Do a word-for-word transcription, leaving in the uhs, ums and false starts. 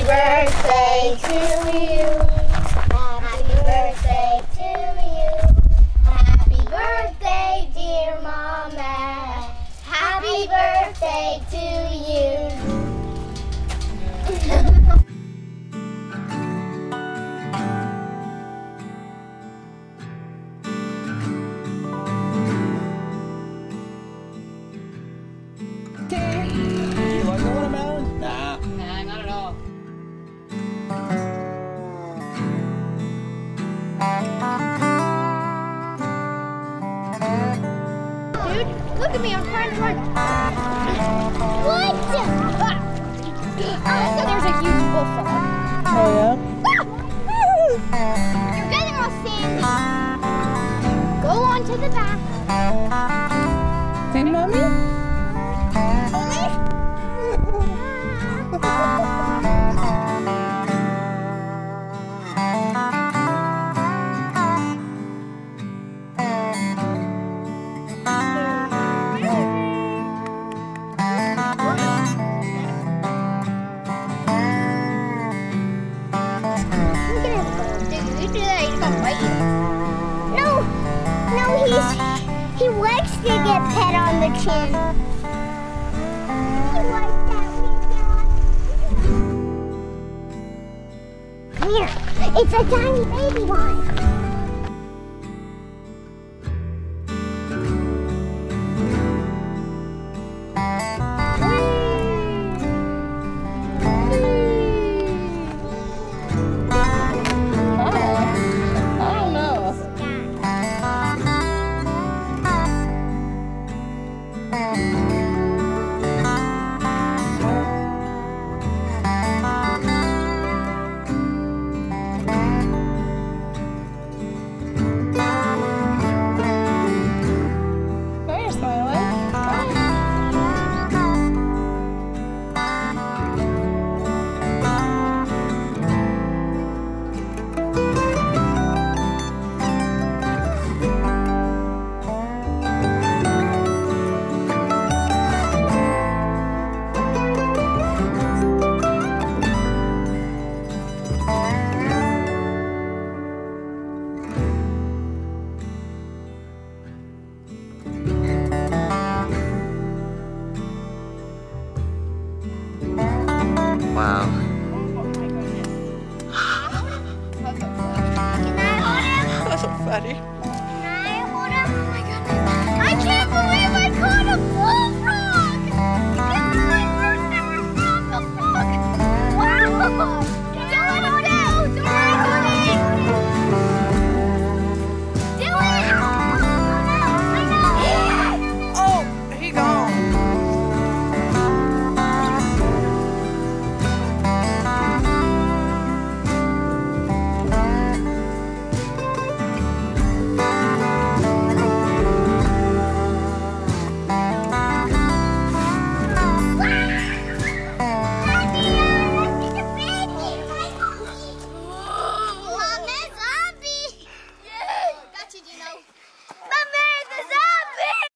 birthday to you. Happy birthday to you. Happy birthday, dear Mama. Happy birthday to you. You want the watermelon? Nah. Nah, not at all. Dude, look at me, I'm trying to run. What? Ah, so there's a huge bullfrog. Oh yeah? You're getting all sandy. Go on to the back. Hey, Mommy? No, no, he's he likes to get pet on the chin. He likes that. Come here. It's a tiny baby one. Wow. Can I hold him? That's so funny.